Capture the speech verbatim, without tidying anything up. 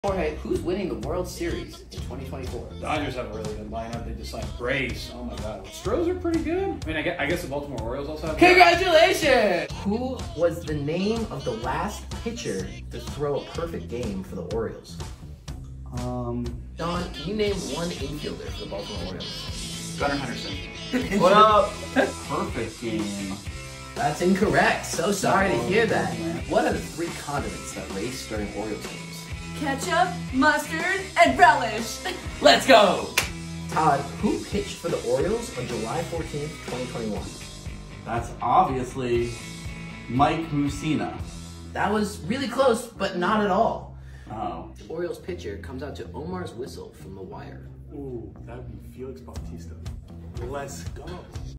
Jorge, who's winning the World Series in twenty twenty-four? Dodgers have a really good lineup. They just signed Brace. Oh my God. Stros are pretty good. I mean, I guess, I guess the Baltimore Orioles also have. Congratulations! Who was the name of the last pitcher to throw a perfect game for the Orioles? Um, Don, can you name one infielder for the Baltimore Orioles? Gunnar Henderson. What up? perfect game. That's incorrect. So sorry to hear that. Oh, man. What are the three condiments that race during Orioles games? Ketchup, mustard, and relish. Let's go! Todd, who pitched for the Orioles on July fourteenth, twenty twenty-one? That's obviously Mike Mussina. That was really close, but not at all. Oh. The Orioles pitcher comes out to Omar's whistle from The Wire. Ooh, that would be Felix Bautista. Let's go.